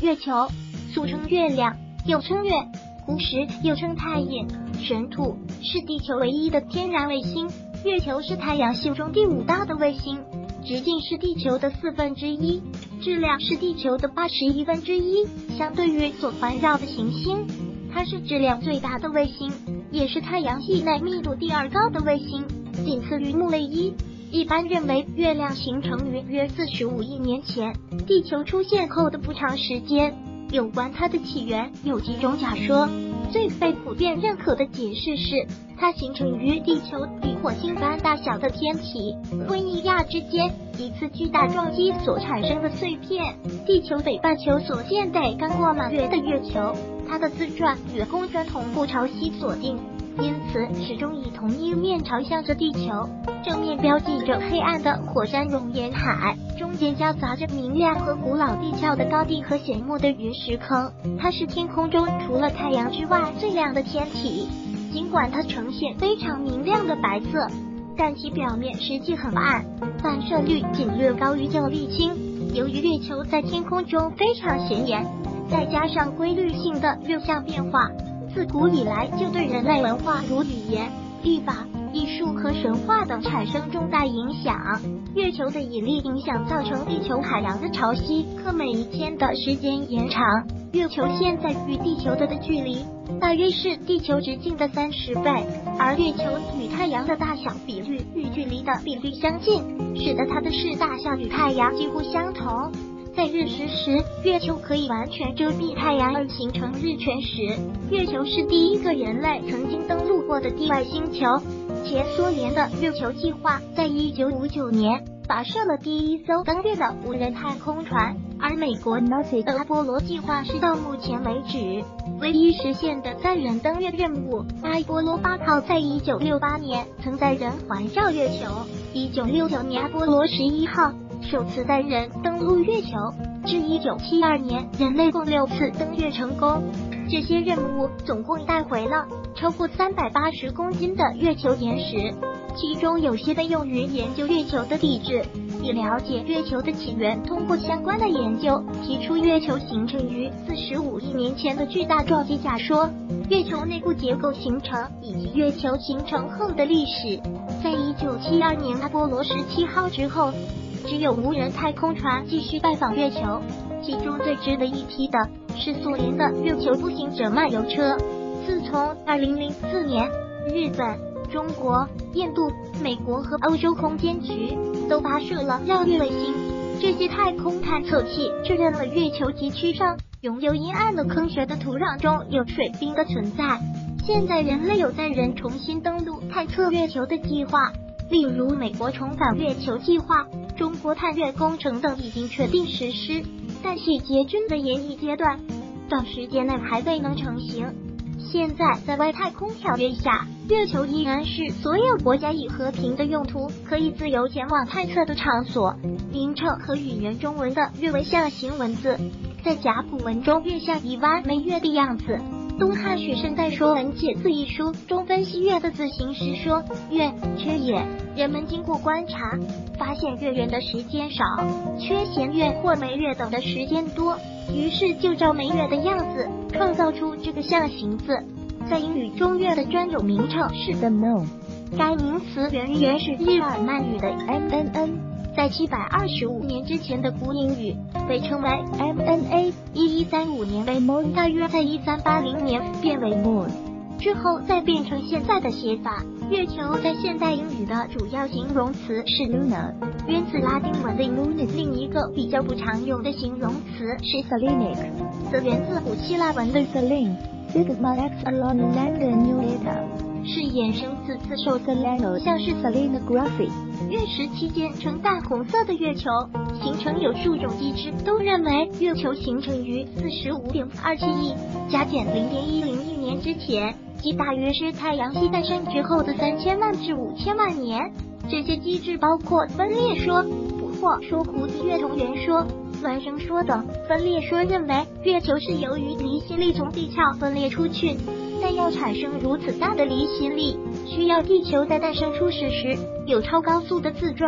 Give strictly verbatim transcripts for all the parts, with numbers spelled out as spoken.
月球，俗称月亮，又称月，古时又称太阴、神土，是地球唯一的天然卫星。月球是太阳系中第五大的卫星，直径是地球的四分之一，质量是地球的八十一分之一。相对于所环绕的行星，它是质量最大的卫星，也是太阳系内密度第二高的卫星，仅次于木卫一。一般认为，月亮形成于约四十五亿年前，地球出现后的不长时间。有关它的起源有几种假说，最被普遍认可的解释是，它形成于地球比火星般大小的天体温伊亚之间一次巨大撞击所产生的碎片。地球北半球所见得刚过满月的月球，它的自转与公转同步朝西锁定，因此始终以同一面朝向着地球，正面标记着黑暗的火山熔岩海，中间夹杂着明亮和古老地壳的高地和显目的陨石坑。它是天空中除了太阳之外最亮的天体，尽管它呈现非常明亮的白色，但其表面实际很暗，反射率仅略高于旧沥青。由于月球在天空中非常显眼，再加上规律性的月相变化，自古以来就对人类文化如语言、历法、艺术和神话等产生重大影响。月球的引力影响造成地球海洋的潮汐和每一天的时间延长。月球现在与地球的的距离大约是地球直径的三十倍，而月球与太阳的大小比率与距离的比率相近，使得它的视大小与太阳几乎相同。在日食时，月球可以完全遮蔽太阳而形成日全食。月球是第一个人类曾经登陆过的地外星球，前苏联的月球计划在一九五九年发射了第一艘登月的无人太空船，而美国 NASA 的阿波罗计划是到目前为止唯一实现的载人登月任务。阿波罗八号在一九六八年曾载人环绕月球，一九六九年阿波罗十一号首次载人登陆月球，至一九七二年，人类共六次登月成功。这些任务总共带回了超过三百八十公斤的月球岩石，其中有些被用于研究月球的地质。以了解月球的起源，通过相关的研究，提出月球形成于四十五亿年前的巨大撞击假说。月球内部结构形成以及月球形成后的历史，在一九七二年阿波罗十七号之后，只有无人太空船继续拜访月球，其中最值得一提的是苏联的月球步行者漫游车。自从二零零四年，日本、中国、印度、美国和欧洲空间局都发射了绕月卫星，这些太空探测器确认了月球极区上拥有阴暗的坑穴的土壤中有水冰的存在。现在人类有载人重新登陆探测月球的计划，例如美国重返月球计划、中国探月工程等已经确定实施，但细节均在研议阶段，短时间内还未能成型。现在在外太空条约下，月球依然是所有国家以和平的用途可以自由前往探测的场所。名称和语言中文的月为象形文字，在甲骨文中月像一弯枚月的样子。东汉许慎在《说文解字》一书中分析月的字形时说，月缺也，人们经过观察发现月圆的时间少，缺弦月或枚月等的时间多，于是就照枚月的样子创造出这个象形字。在英语中，月的专有名称是 the moon， 该名词源于原始日耳曼语的 M N N， 在七百二十五年之前的古英语被称为 M N A， 一一三五年为 moon， 大约在一三八零年变为 moon， 之后再变成现在的写法。月球在现代英语的主要形容词是 lunar， 源自拉丁文的 lunis， 另一个比较不常用的形容词是 selenic， 则源自古希腊文的 selene。Sigma X alone land new data 是衍生自自受 Seleno， 像是 selenography。月食期间呈淡红色的月球形成有数种机制都认为月球形成于 四十五点二七亿加减 零点一零亿年之前，即大约是太阳系诞生之后的三千万至五千万年。这些机制包括分裂说、捕获说、胡子月同源说、孪生说等。分裂说认为月球是由于离心力从地壳分裂出去，但要产生如此大的离心力，需要地球在诞生初始时有超高速的自转，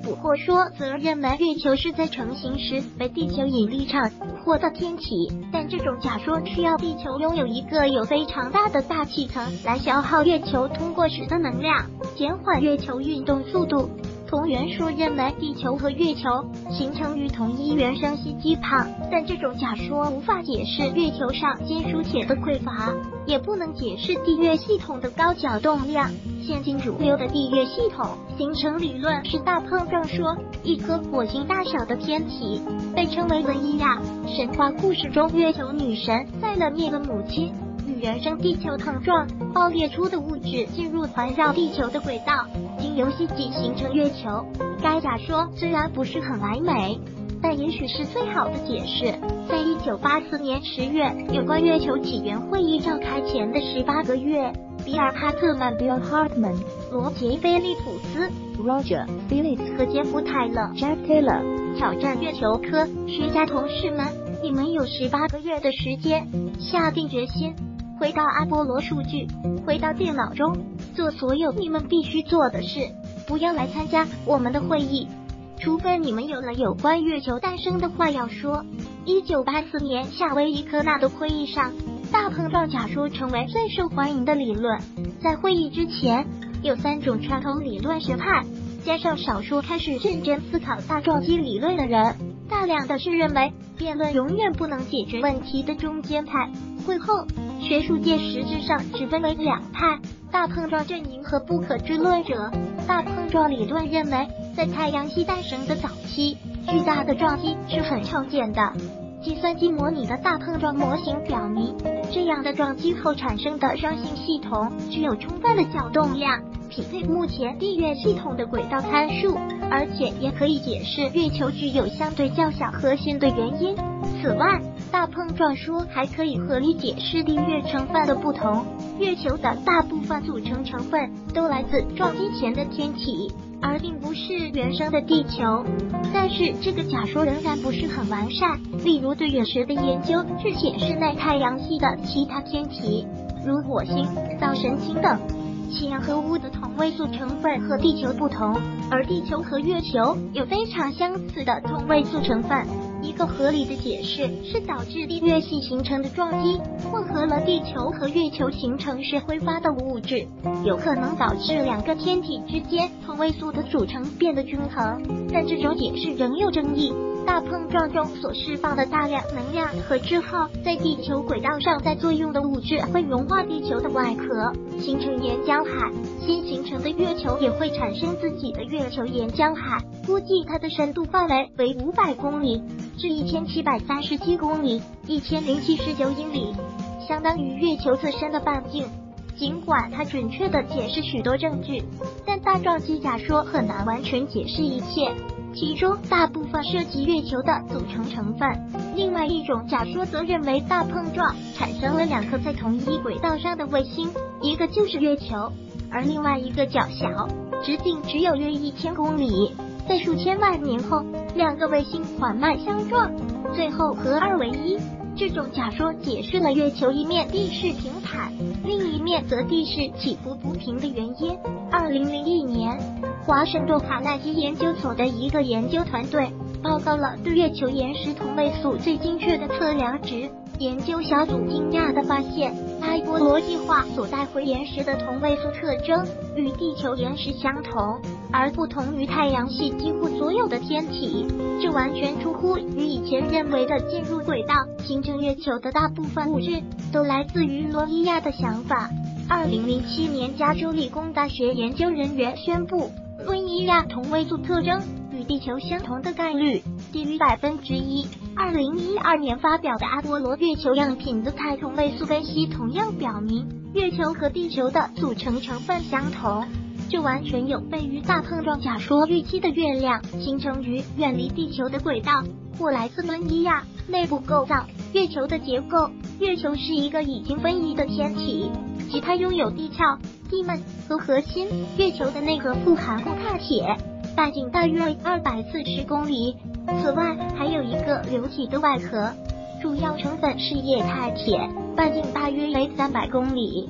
捕获说，则认为月球是在成型时被地球引力场捕获的天体，但这种假说需要地球拥有一个有非常大的大气层来消耗月球通过时的能量，减缓月球运动速度。同源说认为地球和月球形成于同一原生吸积旁，但这种假说无法解释月球上金属铁的匮乏，也不能解释地月系统的高角动量。现今主流的地月系统形成理论是大碰撞说，一颗火星大小的天体被称为文伊亚，神话故事中月球女神塞勒涅的母亲，与原生地球碰撞，爆裂出的物质进入环绕地球的轨道，经由吸积形成月球。该假说虽然不是很完美，但也许是最好的解释。在一九八四年十月，有关月球起源会议召开前的十八个月，比尔·哈特曼 （Bill Hartman）、罗杰·菲利普斯 （Roger Phillips） 和杰夫·泰勒 （Jeff Taylor） 挑战月球科学家同事们，你们有十八个月的时间，下定决心，回到阿波罗数据，回到电脑中，做所有你们必须做的事，不要来参加我们的会议，除非你们有了有关月球诞生的话要说。一九八四年夏威夷科纳的会议上，大碰撞假说成为最受欢迎的理论。在会议之前，有三种传统理论学派，加上少数开始认真思考大撞击理论的人，大量的是认为辩论永远不能解决问题的中间派。会后，学术界实质上只分为两派：大碰撞阵营和不可知论者。大碰撞理论认为，在太阳系诞生的早期，巨大的撞击是很常见的。计算机模拟的大碰撞模型表明，这样的撞击后产生的双星系统具有充分的角动量，匹配目前地月系统的轨道参数，而且也可以解释月球具有相对较小核心的原因。此外，大碰撞说还可以合理解释地月成分的不同。月球的大部分组成成分都来自撞击前的天体，而并不是原生的地球。但是这个假说仍然不是很完善，例如对陨石的研究是显示内太阳系的其他天体，如火星、造神星等，氢和钨的同位素成分和地球不同，而地球和月球有非常相似的同位素成分。一个合理的解释是导致地月系形成的撞击混合了地球和月球形成时挥发的物质，有可能导致两个天体之间同位素的组成变得均衡，但这种解释仍有争议。大碰撞中所释放的大量能量和之后在地球轨道上再作用的物质会融化地球的外壳，形成岩浆海。新形成的月球也会产生自己的月球岩浆海，估计它的深度范围为五百公里至一千七百三十七公里，一千零七十九英里，相当于月球自身的半径。尽管它准确地解释许多证据，但大撞击假说很难完全解释一切，其中大部分涉及月球的组成成分。另外一种假说则认为大碰撞产生了两颗在同一轨道上的卫星，一个就是月球，而另外一个较小，直径只有约一千公里。在数千万年后，两个卫星缓慢相撞，最后合二为一。这种假说解释了月球一面地势平坦，另一面则地势起伏不平的原因。二零零一年，华盛顿卡耐基研究所的一个研究团队报告了对月球岩石同位素最精确的测量值。研究小组惊讶地发现，阿波罗计划所带回岩石的同位素特征与地球岩石相同，而不同于太阳系几乎所有的天体。这完全出乎与以前认为的进入轨道形成月球的大部分物质都来自于罗伊亚的想法。二零零七年，加州理工大学研究人员宣布，罗伊亚同位素特征与地球相同的概率低于百分之一。二零一二年发表的阿波罗月球样品的态同位素分析同样表明，月球和地球的组成成分相同。这完全有悖于大碰撞假说预期的月亮形成于远离地球的轨道，或来自罗伊亚。内部构造，月球的结构，月球是一个已经分离的天体，即它拥有地壳、地幔和核心。月球的内核富含固态铁，半径大约二百四十公里。此外，还有一个流体的外核，主要成分是液态铁，半径大约为三百公里。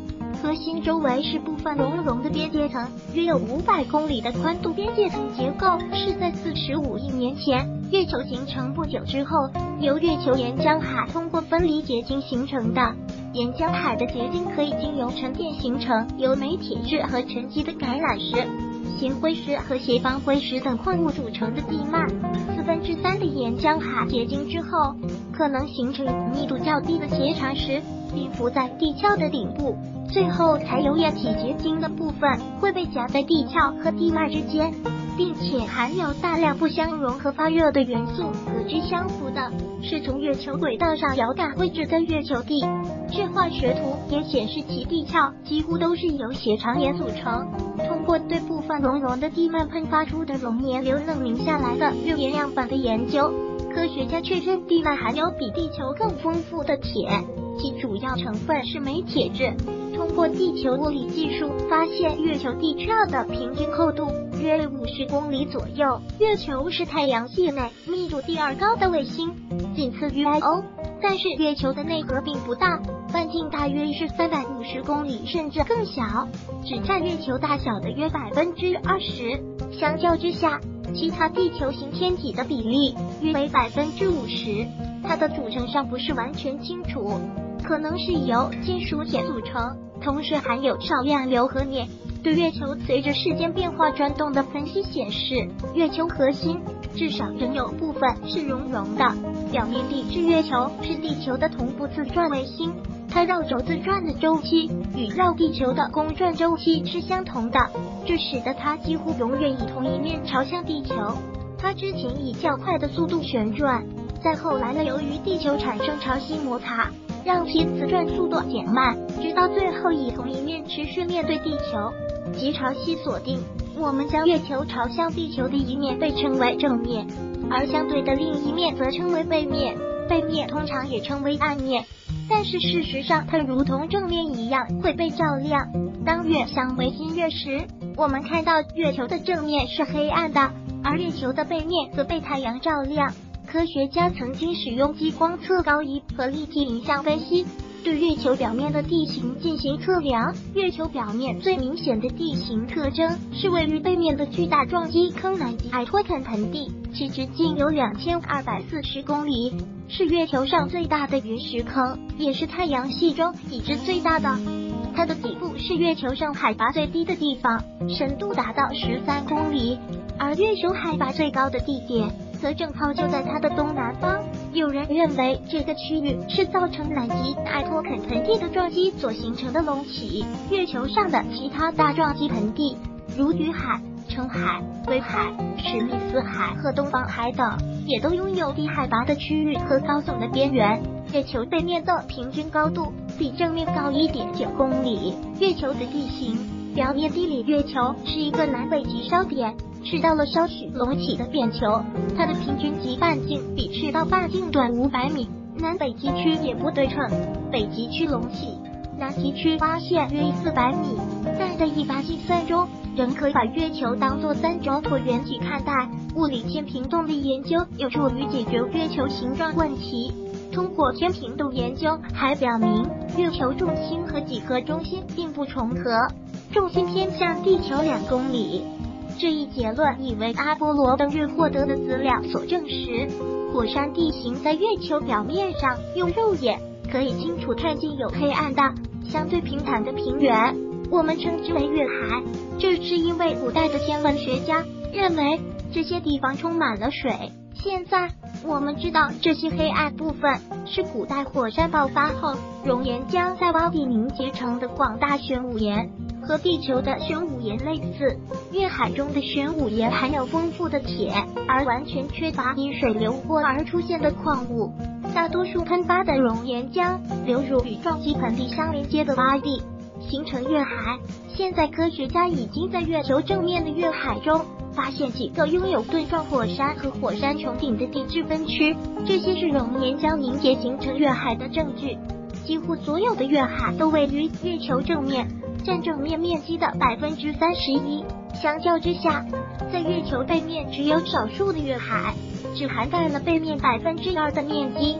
核心周围是部分熔融的边界层，约有五百公里的宽度。边界层结构是在四十五亿年前月球形成不久之后，由月球岩浆海通过分离结晶形成的。岩浆海的结晶可以经由沉淀形成由镁、铁质和沉积的橄榄石、咸灰石和斜方灰石等矿物组成的地幔。四分之三的岩浆海结晶之后，可能形成密度较低的斜长石，并浮在地壳的顶部。最后才有液体结晶的部分会被夹在地壳和地幔之间，并且含有大量不相容和发热的元素。和之相符的是从月球轨道上遥感绘制的月球地质化学图，也显示其地壳几乎都是由斜长岩组成。通过对部分熔融的地幔喷发出的熔岩流证明下来的月岩样本的研究，科学家确认地幔含有比地球更丰富的铁，其主要成分是镁、铁质。通过地球物理技术发现，月球地壳的平均厚度约五十公里左右。月球是太阳系内密度第二高的卫星，仅次于 I O。但是月球的内核并不大，半径大约是三百五十公里，甚至更小，只占月球大小的约百分之二十。相较之下，其他地球型天体的比例约为百分之五十。它的组成尚不是完全清楚，可能是由金属铁组成，同时含有少量硫和镍。对月球随着时间变化转动的分析显示，月球核心至少仍有部分是熔融的。表面地质月球是地球的同步自转卫星，它绕轴自转的周期与绕地球的公转周期是相同的，这使得它几乎永远以同一面朝向地球。它之前以较快的速度旋转，再后来了由于地球产生潮汐摩擦，让其自转速度减慢，直到最后以同一面持续面对地球，即潮汐锁定。我们将月球朝向地球的一面被称为正面，而相对的另一面则称为背面。背面通常也称为暗面，但是事实上它如同正面一样会被照亮。当月相为新月时，我们看到月球的正面是黑暗的，而月球的背面则被太阳照亮。科学家曾经使用激光测高仪和立体影像分析，对月球表面的地形进行测量。月球表面最明显的地形特征是位于背面的巨大撞击坑南极艾托肯盆地，其直径有两千二百四十公里，是月球上最大的陨石坑，也是太阳系中已知最大的。它的底部是月球上海拔最低的地方，深度达到十三公里，而月球海拔最高的地点则正好就在它的东南方。有人认为这个区域是造成南极艾托肯盆地的撞击所形成的隆起。月球上的其他大撞击盆地，如雨海、澄海、威海、史密斯海和东方海等，也都拥有低海拔的区域和高耸的边缘。月球背面的平均高度比正面高 一点九公里。月球的地形，表面地理，月球是一个南北极烧点，赤道了稍许隆起的扁球，它的平均极半径比赤道半径短五百米。南北极区也不对称，北极区隆起，南极区挖陷约四百米。但在一般计算中，仍可以把月球当作三轴椭圆体看待。物理天平洞的研究有助于解决月球形状问题。通过天平洞研究还表明，月球重心和几何中心并不重合，重心偏向地球两公里。这一结论已为阿波罗登月获得的资料所证实。火山地形在月球表面上用肉眼可以清楚看见有黑暗的相对平坦的平原，我们称之为月海。这是因为古代的天文学家认为这些地方充满了水。现在我们知道这些黑暗部分是古代火山爆发后熔岩浆在洼地凝结成的广大玄武岩。和地球的玄武岩类似，月海中的玄武岩含有丰富的铁，而完全缺乏因水流过而出现的矿物。大多数喷发的熔岩浆流入与撞击盆地相连接的洼地，形成月海。现在科学家已经在月球正面的月海中发现几个拥有盾状火山和火山穹顶的地质分区，这些是熔岩浆凝结形成月海的证据。几乎所有的月海都位于月球正面，占正面面积的百分之三十一。相较之下，在月球背面只有少数的月海，只涵盖了背面百分之二的面积。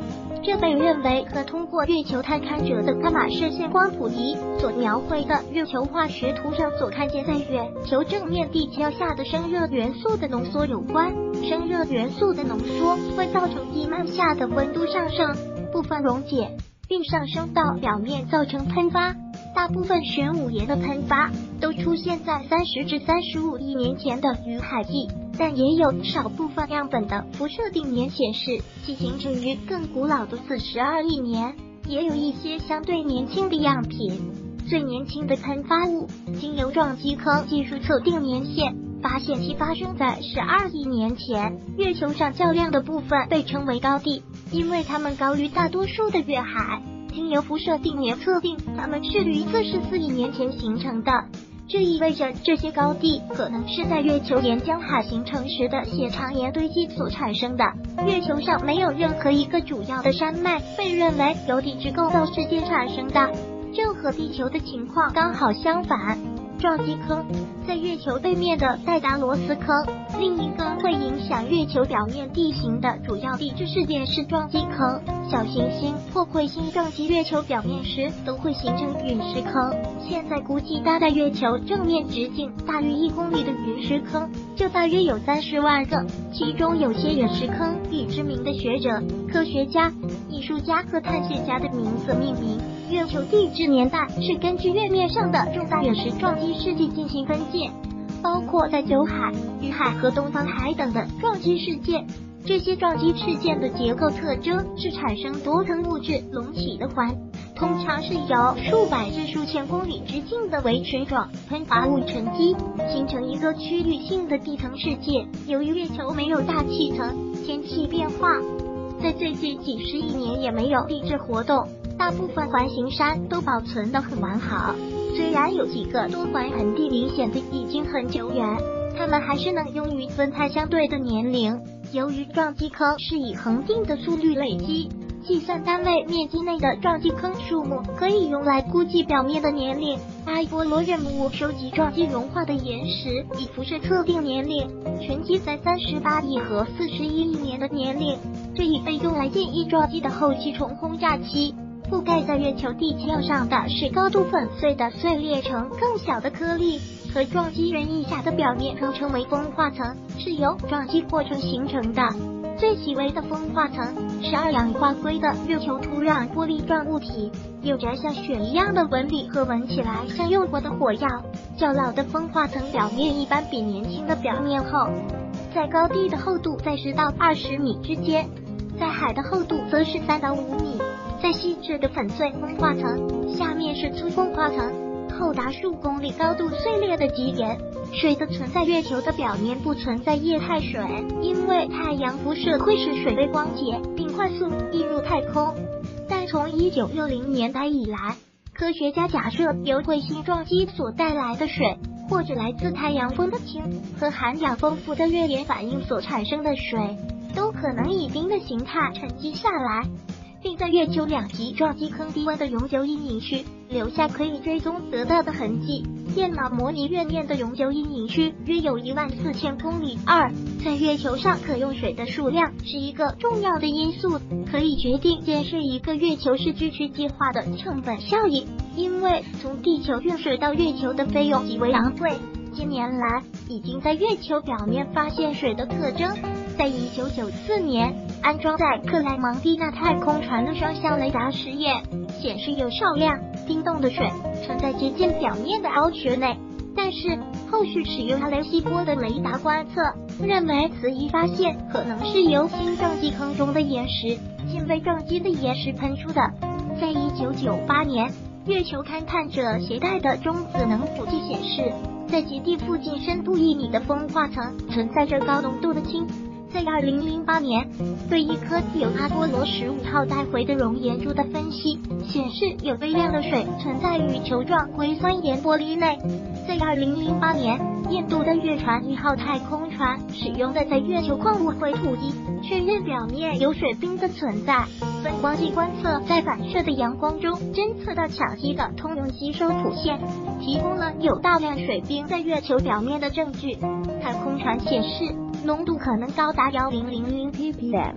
这被认为和通过月球探勘者的伽马射线光谱仪所描绘的月球化石图上所看见在月球正面地壳下的生热元素的浓缩有关。生热元素的浓缩会造成地幔下的温度上升，部分溶解并上升到表面，造成喷发。大部分玄武岩的喷发都出现在三十至三十五亿年前的雨海纪，但也有少部分样本的辐射定年显示其形成于更古老的四十二亿年，也有一些相对年轻的样品。最年轻的喷发物经由撞击坑技术测定年限，发现其发生在十二亿年前。月球上较亮的部分被称为高地，因为它们高于大多数的月海。经由辐射定年测定，它们是于四十四亿年前形成的，这意味着这些高地可能是在月球岩浆海形成时的血长岩堆积所产生的。月球上没有任何一个主要的山脉被认为由地质构造事件产生的，这和地球的情况刚好相反。撞击坑在月球背面的戴达罗斯坑，另一个会影响月球表面地形的主要地质事件是撞击坑。小行星或彗星撞击月球表面时都会形成陨石坑。现在估计搭在月球正面直径大约一公里的陨石坑就大约有三十万个，其中有些陨石坑以知名的学者、科学家、艺术家和探险家的名字命名。月球地质年代是根据月面上的重大陨石撞击事件进行分界，包括在酒海、雨海和东方海等的撞击事件。这些撞击事件的结构特征是产生多层物质隆起的环，通常是由数百至数千公里直径的围裙状喷发物沉积，形成一个区域性的地层世界。由于月球没有大气层，天气变化在最近几十亿年也没有地质活动，大部分环形山都保存得很完好。虽然有几个多环盆地明显的已经很久远，它们还是能用于分开相对的年龄。由于撞击坑是以恒定的速率累积，计算单位面积内的撞击坑数目可以用来估计表面的年龄。埃波罗任务收集撞击融化的岩石，以辐射测定年龄，沉积在三十八亿和四十一亿年的年龄，这已被用来建议撞击的后期重轰炸期。覆盖在月球地壳上的是高度粉碎的碎裂成更小的颗粒，和撞击源以下的表面称称为风化层，是由撞击过程形成的。最细微的风化层是二氧化硅的月球土壤玻璃状物体，有着像雪一样的纹理和闻起来像用过的火药。较老的风化层表面一般比年轻的表面厚，在高地的厚度在十到二十米之间，在海的厚度则是三到五米。在细致的粉碎风化层下面是粗风化层，厚达数公里高度碎裂的极点。水的存在，月球的表面不存在液态水，因为太阳辐射会使水被光解并快速溢入太空。但从一九六零年代以来，科学家假设由彗星撞击所带来的水，或者来自太阳风的氢和含氧丰富的月岩反应所产生的水，都可能以冰的形态沉积下来，并在月球两极撞击坑低温的永久阴影区留下可以追踪得到的痕迹。电脑模拟月面的永久阴影区约有一万四千公里。二，在月球上可用水的数量是一个重要的因素，可以决定建设一个月球市区区计划的成本效益，因为从地球运水到月球的费用极为昂贵。近年来已经在月球表面发现水的特征。在一九九四年，安装在克莱蒙蒂纳太空船的双向雷达实验显示有少量冰冻的水存在接近表面的凹穴内，但是后续使用阿雷西波的雷达观测，认为此一发现可能是由新撞击坑中的岩石新被撞击的岩石喷出的。在一九九八年，月球勘探者携带的中子能谱记显示，在极地附近深度一米的风化层存在着高浓度的氢。在二零零八年，对一颗由阿波罗十五号带回的熔岩柱的分析显示，有微量的水存在于球状硅酸盐玻璃内。在二零零八年，印度的月船一号太空船使用的在月球矿物绘图机确认表面有水冰的存在。分光计观测在反射的阳光中侦测到羟基的通用吸收谱线，提供了有大量水冰在月球表面的证据。太空船显示浓度可能高达一千零 ppm。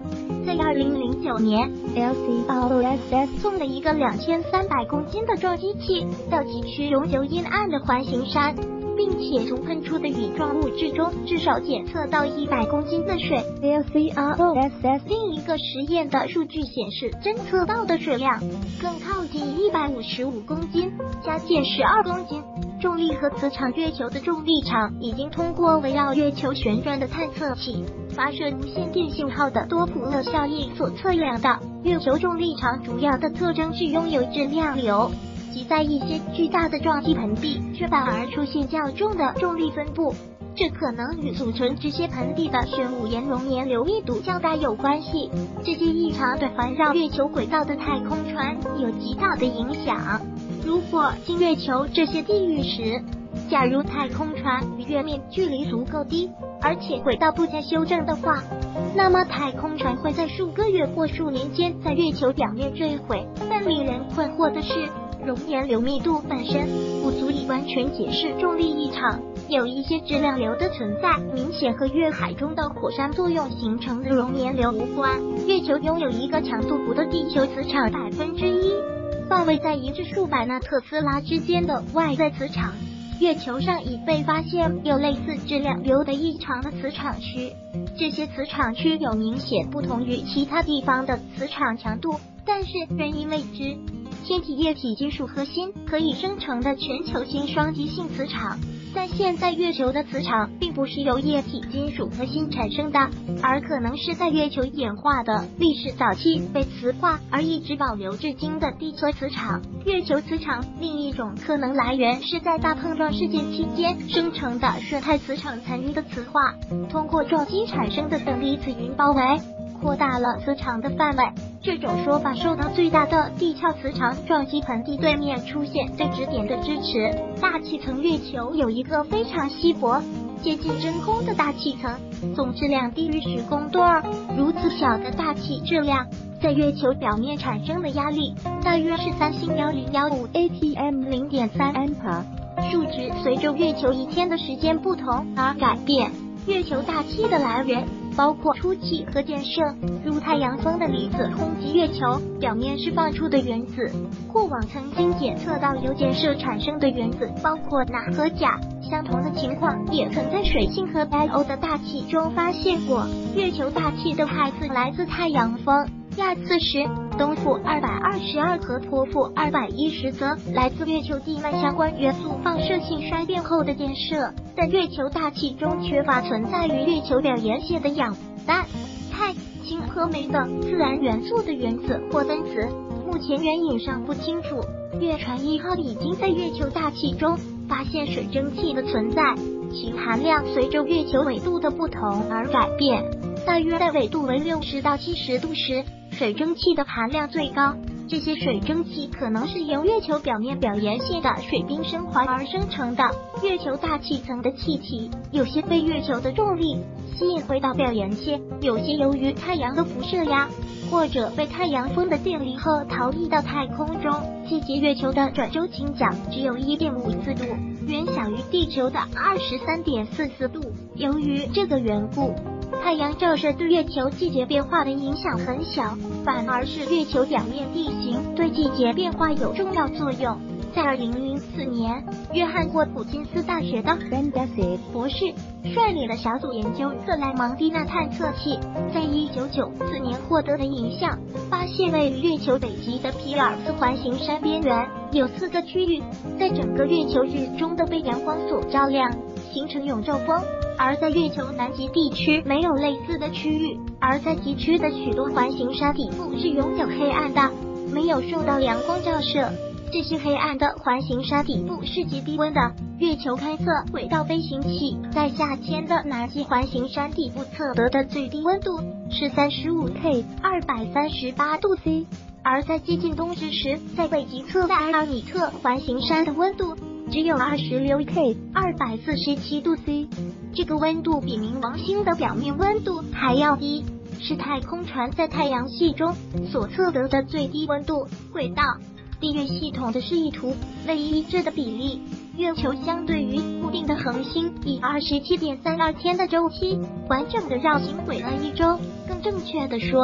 在二零零九年 ，L C R O S S 送了一个两千三百公斤的撞击器到崎岖永久阴暗的环形山，并且从喷出的羽状物质中至少检测到一百公斤的水。L C R O S S 另一个实验的数据显示，侦测到的水量更靠近一百五十五公斤，加减十二公斤。重力和磁场，月球的重力场已经通过围绕月球旋转的探测器发射无线电信号的多普勒效应所测量的。月球重力场主要的特征是拥有质量流，即在一些巨大的撞击盆地却反而出现较重的重力分布，这可能与组成这些盆地的玄武岩熔岩流密度较大有关系。这些异常对环绕月球轨道的太空船有极大的影响。如果经月球这些地域时，假如太空船与月面距离足够低，而且轨道不再修正的话，那么太空船会在数个月或数年间在月球表面坠毁。但令人困惑的是，熔岩流密度本身不足以完全解释重力异常，有一些质量流的存在明显和月海中的火山作用形成的熔岩流无关。月球拥有一个强度不的地球磁场百分之一，范围在一至数百纳特斯拉之间的外在磁场。月球上已被发现有类似质量流的异常的磁场区，这些磁场区有明显不同于其他地方的磁场强度，但是原因未知。天体液体金属核心可以生成的全球性双极性磁场，但现在月球的磁场并不是由液体金属核心产生的，而可能是在月球演化的历史早期被磁化而一直保留至今的地球磁场。月球磁场另一种可能来源是在大碰撞事件期间生成的瞬态磁场残余的磁化，通过撞击产生的等离子云包围，扩大了磁场的范围。这种说法受到最大的地壳磁场撞击盆地对面出现对质点的支持。大气层，月球有一个非常稀薄接近真空的大气层，总质量低于十公吨。如此小的大气质量在月球表面产生的压力大约是三星一零一五 A T M 零点三 安帕，数值随着月球一天的时间不同而改变。月球大气的来源包括初气和溅射，如太阳风的离子轰击月球表面释放出的原子。过往曾经检测到由溅射产生的原子包括钠和钾，相同的情况也曾在水星和白欧的大气中发现过。月球大气的氦次来自太阳风，氩次十、东负二百二十二和托负二百一十则来自月球地幔相关元素放射性衰变后的溅射。但月球大气中缺乏存在于月球表岩屑的氧、氮、钛、氢和镁等自然元素的原子或分子，目前原因尚不清楚。月船一号已经在月球大气中发现水蒸气的存在，其含量随着月球纬度的不同而改变。大约在纬度为六十到七十度时，水蒸气的含量最高。这些水蒸气可能是由月球表面表岩屑的水冰升华而生成的。月球大气层的气体有些被月球的重力吸引回到表岩屑，有些由于太阳的辐射压或者被太阳风的电离后逃逸到太空中。季节月球的转周倾角只有 一点五四度，远小于地球的 二十三点四四度。由于这个缘故，太阳照射对月球季节变化的影响很小，反而是月球表面地形对季节变化有重要作用。在二零零四年，约翰霍普金斯大学的 Bendasid 博士率领的小组研究特莱蒙蒂纳探测器，在一九九四年获得的影像，发现位于月球北极的皮尔斯环形山边缘有四个区域，在整个月球日中都被阳光所照亮，形成永昼风。而在月球南极地区没有类似的区域，而在极区的许多环形山底部是永久黑暗的，没有受到阳光照射。这些黑暗的环形山底部是极低温的。月球勘测轨道飞行器在夏天的南极环形山底部测得的最低温度是 三十五 K 二百三十八度 C， 而在接近冬至时，在北极侧的埃尔米特环形山的温度只有 二十六 K 二百四十七度 C， 这个温度比冥王星的表面温度还要低，是太空船在太阳系中所测得的最低温度。轨道地月系统的示意图为一致的比例，月球相对于固定的恒星以 二十七点三二 天的周期完整的绕行轨了一周。更正确的说，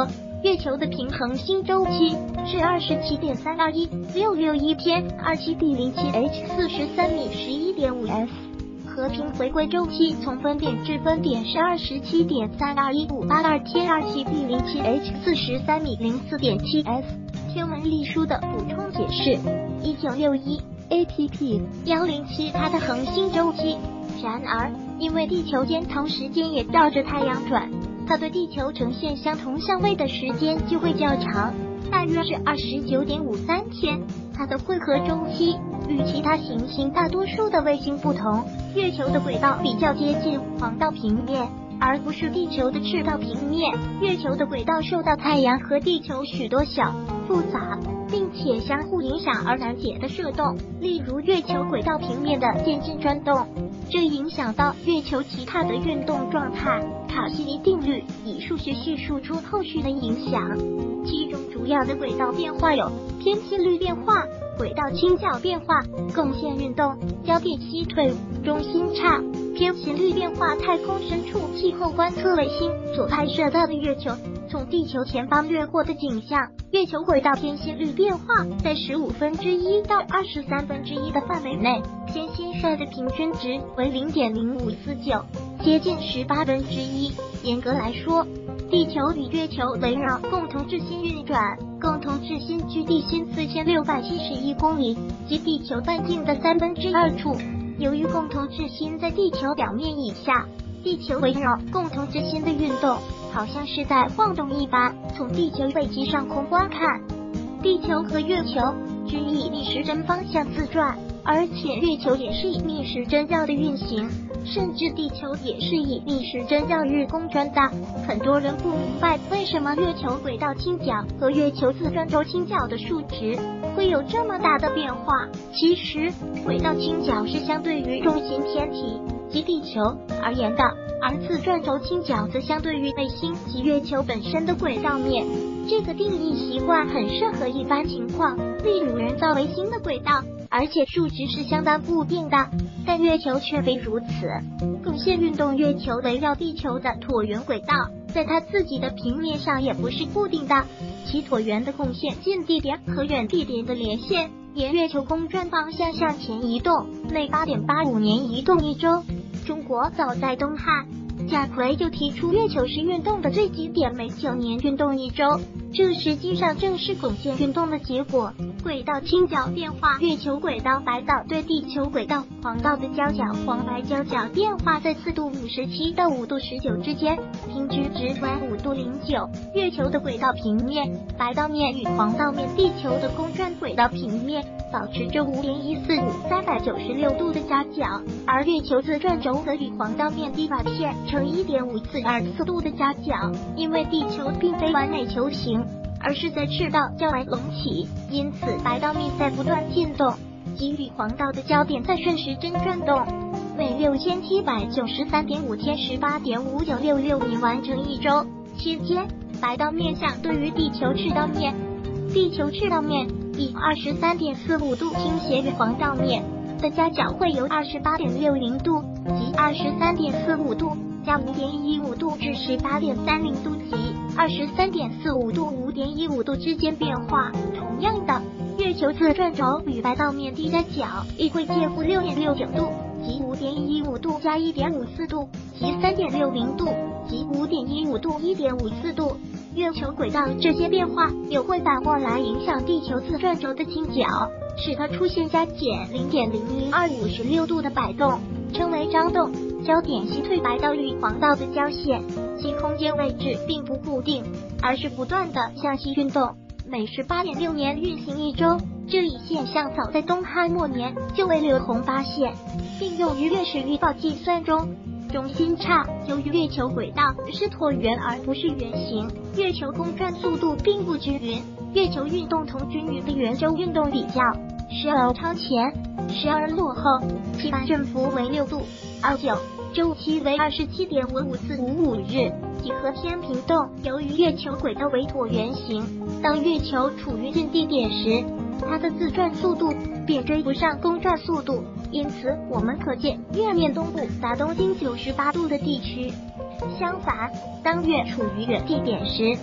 月球的平衡星周期是 二十七点三二一六六一天 二七 D 零七 H 四十三米 十一点五 S。和平回归周期从分点至分点是 二十七点三二一五八二天 二七 D 零七 H 四十三米 零四点七 S。天文历书的补充解释：一九六一 A P P 一零七它的恒星周期。然而，因为地球间同时间也绕着太阳转，它对地球呈现相同相位的时间就会较长，大约是 二十九点五三天。它的汇合周期与其他行星大多数的卫星不同，月球的轨道比较接近黄道平面，而不是地球的赤道平面。月球的轨道受到太阳和地球许多小、复杂并且相互影响而难解的射动，例如月球轨道平面的渐进转动，这影响到月球其他的运动状态。卡西尼定律以数学叙述出后续的影响，其中主要的轨道变化有偏心率变化、轨道倾角变化、共线运动、焦点西退、中心差。偏心率变化太空深处气候观测卫星所拍摄到的月球从地球前方掠过的景象，月球轨道偏心率变化在十五分之一到二十三分之一的范围内，偏心率的平均值为 零点零五四九，接近十八分之一。严格来说，地球与月球围绕共同质心运转，共同质心距地心四千六百七十一公里，即地球半径的三分之二处。由于共同质心在地球表面以下，地球围绕共同质心的运动好像是在晃动一般。从地球位极上空观看，地球和月球均以逆时针方向自转，而且月球也是以逆时针绕的运行，甚至地球也是以逆时针绕日公转的。很多人不明白为什么月球轨道倾角和月球自转轴倾角的数值会有这么大的变化。其实，轨道倾角是相对于重心天体及地球而言的，而自转轴倾角则相对于卫星及月球本身的轨道面。这个定义习惯很适合一般情况，例如人造卫星的轨道，而且数值是相当固定的，但月球却非如此。共线运动，月球围绕地球的椭圆轨道，在它自己的平面上也不是固定的，其椭圆的共线近地点和远地点的连线沿月球公转方向向前移动，每 八点八五年移动一周。中国早在东汉贾逵就提出月球是运动的最极点，每九年运动一周，这实际上正是拱线运动的结果。轨道倾角变化，月球轨道白道对地球轨道黄道的交角，黄白交角变化在四度五十七到五度十九之间，平均值为五度零九。月球的轨道平面白道面与黄道面地球的公转轨道平面保持着 五点一四五三百九十六度的夹角，而月球自转轴则与黄道面地板片呈 一点五四二四度的夹角。因为地球并非完美球形，而是在赤道较为隆起，因此白道面在不断进动，即与黄道的交点在顺时针转动，每 六千七百九十三点五天 十八点五九六六米完成一周。期间，白道面相对于地球赤道面，地球赤道面以 二十三点四五度倾斜于黄道面的夹角会由 二十八点六零度及 二十三点四五度加 五点一五度至 十八点三零度及 二十三点四五度 五点一五度之间变化。同样的，月球自转轴与白道面地夹角亦会介乎 六点六九度及 五点一五度加 一点五四度及 三点六零度及 五点一五度 一点五四度。月球轨道这些变化又会反过来影响地球自转轴的倾角，使它出现加减 零点零零二五六度的摆动，称为张动。焦点西退，白道与黄道的交线，其空间位置并不固定，而是不断的向西运动，每 十八点六年运行一周。这一现象早在东汉末年就为刘洪发现，并用于月食预报计算中。中心差，由于月球轨道是椭圆而不是圆形，月球公转速度并不均匀，月球运动同均匀的圆周运动比较，时而超前，时而落后，其半振幅为六度，而九周期为 二十七点五五四五五日。几何天平动，由于月球轨道为椭圆形，当月球处于近地点时，它的自转速度便追不上公转速度，因此我们可见月面东部达东经九十八度的地区。相反，当月处于远地点时，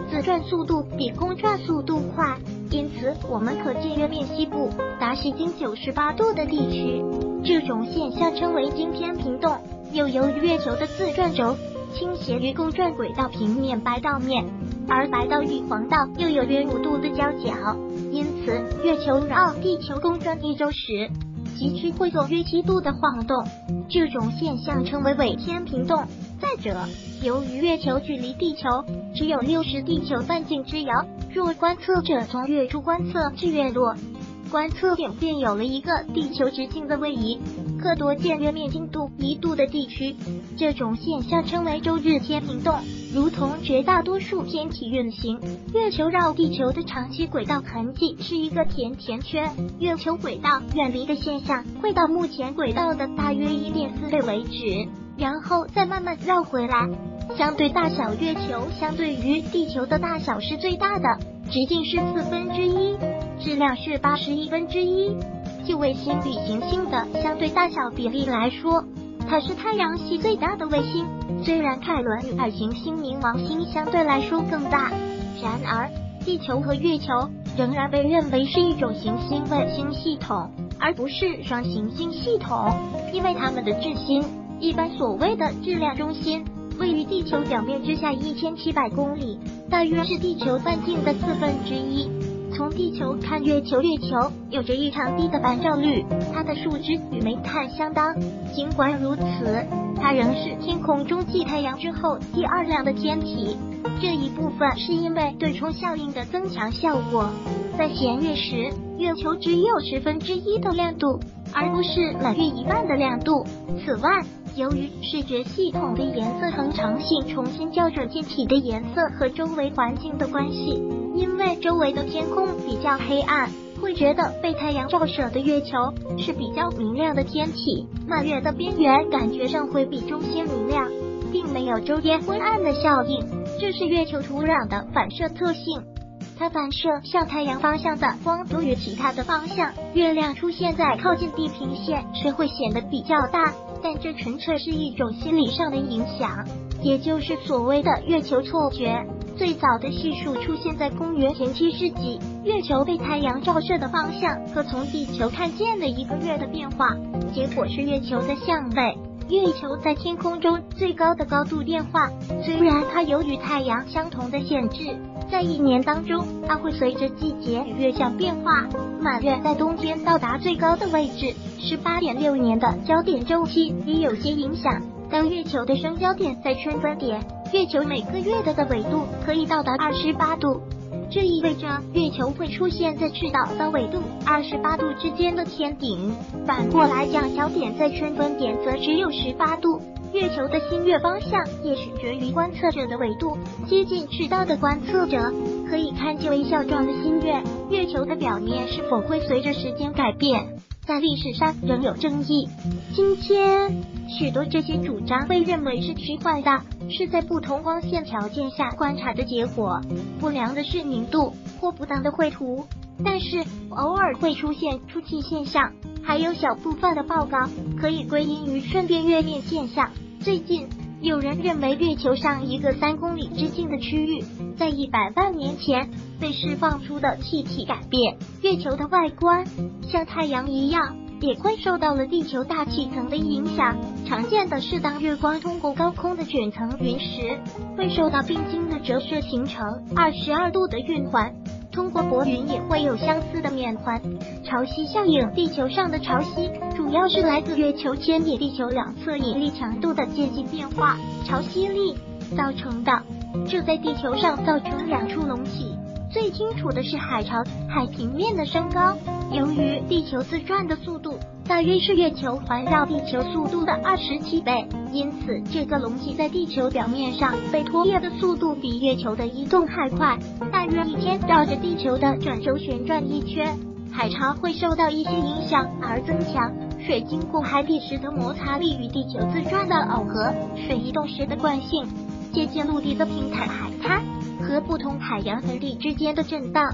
自转速度比公转速度快，因此我们可见月面西部达西经九十八度的地区，这种现象称为经天平动。又由于月球的自转轴倾斜于公转轨道平面白道面，而白道与黄道又有约五度的交角，因此月球绕地球公转一周时，极区会做约七度的晃动，这种现象称为伪天平动。再者，由于月球距离地球只有六十地球半径之遥，若观测者从月初观测至月落，观测点便有了一个地球直径的位移，可多见月面经度一度的地区，这种现象称为周日天平动。如同绝大多数天体运行，月球绕地球的长期轨道痕迹是一个甜甜圈，月球轨道远离的现象会到目前轨道的大约 一点四 倍为止，然后再慢慢绕回来。相对大小，月球相对于地球的大小是最大的，直径是四分之一，质量是八十亿分之一。就卫星与行星的相对大小比例来说，它是太阳系最大的卫星。虽然凯伦与矮行星冥王星相对来说更大，然而地球和月球仍然被认为是一种行星卫星系统，而不是双行星系统，因为它们的质心，一般所谓的质量中心，位于地球表面之下一千七百公里，大约是地球半径的四分之一。从地球看月球，月球有着异常低的白照率，它的数值与煤炭相当。尽管如此，它仍是天空中继太阳之后第二亮的天体。这一部分是因为对冲效应的增强效果，在弦月时，月球只有十分之一的亮度，而不是满月一半的亮度。此外，由于视觉系统的颜色恒常性重新校准天体的颜色和周围环境的关系，因为周围的天空比较黑暗，会觉得被太阳照射的月球是比较明亮的天体，满月的边缘感觉上会比中心明亮，并没有周边昏暗的效应，这是月球土壤的反射特性。它反射向太阳方向的光多于其他的方向，月亮出现在靠近地平线时会显得比较大，但这纯粹是一种心理上的影响，也就是所谓的月球错觉。最早的系数出现在公元前七世纪，月球被太阳照射的方向和从地球看见的一个月的变化，结果是月球的相位。月球在天空中最高的高度变化，虽然它由于太阳相同的限制，在一年当中它会随着季节与月相变化。满月在冬天到达最高的位置是 八点六 年的焦点周期也有些影响。当月球的升焦点在春分点，月球每个月的的纬度可以到达二十八度，这意味着月球会出现在赤道到纬度二十八度之间的天顶。反过来讲，焦点在春分点则只有十八度。月球的新月方向也取决于观测者的纬度，接近赤道的观测者可以看见微笑状的新月。月球的表面是否会随着时间改变，在历史上仍有争议。今天许多这些主张被认为是虚幻的，是在不同光线条件下观察的结果，不良的视明度或不当的绘图，但是偶尔会出现出气现象，还有小部分的报告可以归因于顺变月面现象。最近有人认为月球上一个三公里之境的区域，在一百万年前被释放出的气体改变，月球的外观像太阳一样也会受到了地球大气层的影响。常见的是，当月光通过高空的卷层云时，会受到冰晶的折射形成二十二度的晕环，通过薄云也会有相似的面环。潮汐效应，地球上的潮汐主要是来自月球牵引地球两侧引力强度的渐进变化，潮汐力造成的，这在地球上造成两处隆起。最清楚的是海潮，海平面的升高，由于地球自转的速度大约是月球环绕地球速度的二十七倍，因此这个隆起在地球表面上被拖曳的速度比月球的移动还快，大约一天绕着地球的转轴旋转一圈。海潮会受到一些影响而增强，水经过海底时的摩擦力与地球自转的耦合，水移动时的惯性，接近陆地的平坦海滩和不同海洋盆地之间的震荡，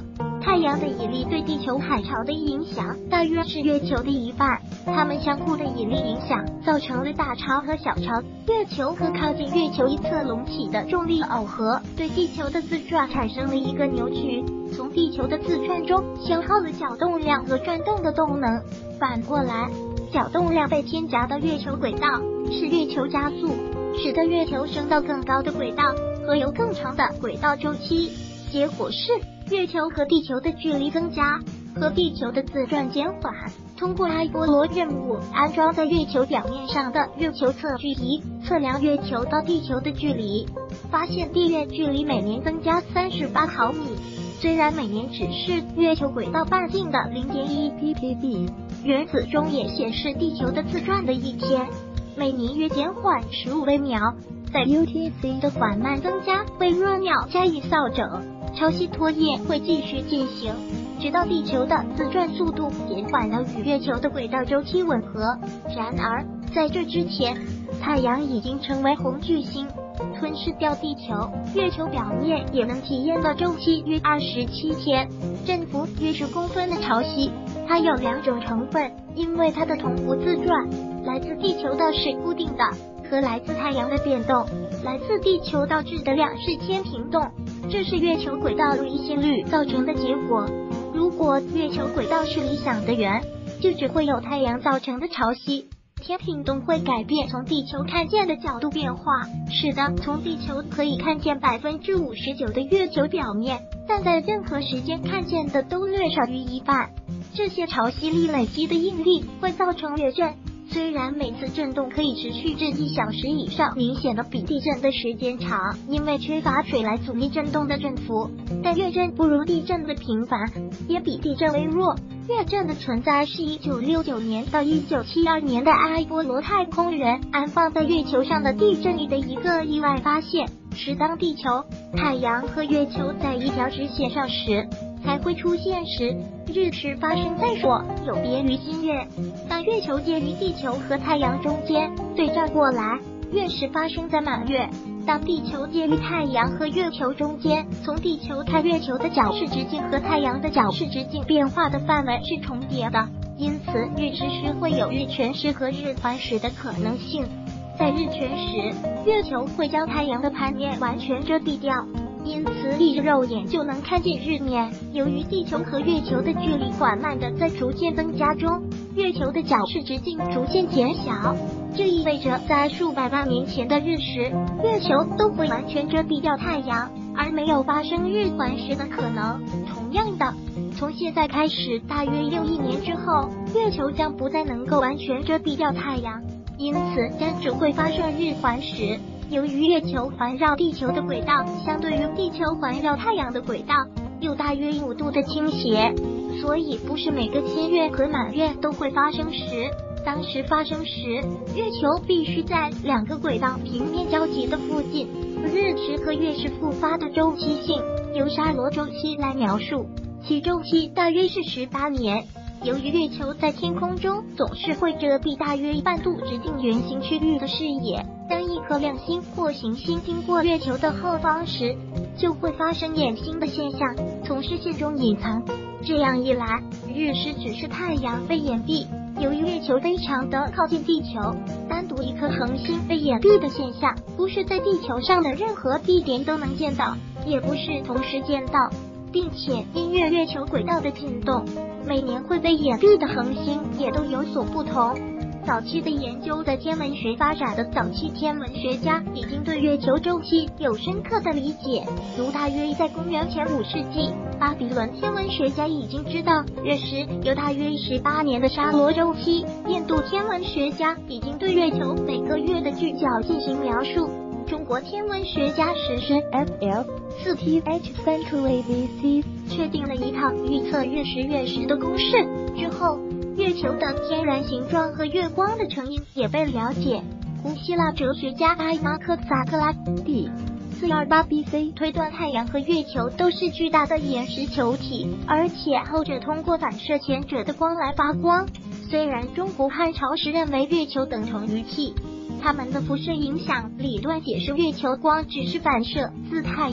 太阳的引力对地球海潮的影响大约是月球的一半，它们相互的引力影响造成了大潮和小潮。月球和靠近月球一侧隆起的重力耦合，对地球的自转产生了一个扭曲，从地球的自转中消耗了角动量和转动的动能。反过来，角动量被添加到月球轨道，使月球加速，使得月球升到更高的轨道和有更长的轨道周期。结果是月球和地球的距离增加，和地球的自转减缓。通过阿波罗任务安装在月球表面上的月球测距仪测量月球到地球的距离，发现地月距离每年增加三十八毫米。虽然每年只是月球轨道半径的 零点一 ppb， 原子钟也显示地球的自转的一天每年约减缓十五微秒。在 U T C 的缓慢增加为弱秒加以校正，潮汐拖曳会继续进行，直到地球的自转速度减缓了与月球的轨道周期吻合。然而，在这之前，太阳已经成为红巨星，吞噬掉地球。月球表面也能体验到周期约二十七天、振幅约十公分的潮汐。它有两种成分，因为它的同步自转，来自地球的是固定的，和来自太阳的变动。来自地球导致的量是天平动，这是月球轨道离心率造成的结果。如果月球轨道是理想的圆，就只会有太阳造成的潮汐。天平动会改变从地球看见的角度变化，使得从地球可以看见 百分之五十九 的月球表面，但在任何时间看见的都略少于一半。这些潮汐力累积的应力会造成月震，虽然每次震动可以持续至一小时以上，明显的比地震的时间长，因为缺乏水来阻力震动的振幅，但月震不如地震的频繁，也比地震微弱。月震的存在是一九六九年到一九七二年的阿波罗太空人安放在月球上的地震仪的一个意外发现，是当地球、太阳和月球在一条直线上时才会出现时，日食发生在朔，有别于新月。当月球介于地球和太阳中间，对照过来，月食发生在满月。当地球介于太阳和月球中间，从地球看月球的角视直径和太阳的角视直径变化的范围是重叠的，因此日食时会有日全食和日环食的可能性。在日全食，月球会将太阳的盘面完全遮蔽掉，因此闭着肉眼就能看见日面。由于地球和月球的距离缓慢的在逐渐增加中，月球的角视直径逐渐减小，这意味着在数百万年前的日食，月球都会完全遮蔽掉太阳，而没有发生日环食的可能。同样的，从现在开始大约六亿年之后，月球将不再能够完全遮蔽掉太阳，因此将只会发生日环食。由于月球环绕地球的轨道相对于地球环绕太阳的轨道有大约五度的倾斜，所以不是每个新月和满月都会发生时。当时发生时，月球必须在两个轨道平面交集的附近。日食和月食复发的周期性由沙罗周期来描述，其周期大约是十八年。由于月球在天空中总是会遮蔽大约半度直径圆形区域的视野，当一颗亮星或行星经过月球的后方时，就会发生掩星的现象，从视线中隐藏。这样一来，日食只是太阳被掩蔽。由于月球非常的靠近地球，单独一颗恒星被掩蔽的现象不是在地球上的任何地点都能见到，也不是同时见到，并且因为月球轨道的震动，每年会被掩蔽的恒星也都有所不同。早期的研究在天文学发展的早期天文学家已经对月球周期有深刻的理解，如大约在公元前五世纪，巴比伦天文学家已经知道月食有大约十八年的沙罗周期，印度天文学家已经对月球每个月的距角进行描述，中国天文学家实施 F L 四 T H 三 to A B C 确定了一套预测日食月食的公式之后，月球的天然形状和月光的成因也被了解。古希腊哲学家埃马克萨克拉底四二八 B C 推断太阳和月球都是巨大的岩石球体，而且后者通过反射前者的光来发光。虽然中古汉朝时认为月球等同于气，他们的辐射影响理论解释月球光只是反射自太阳，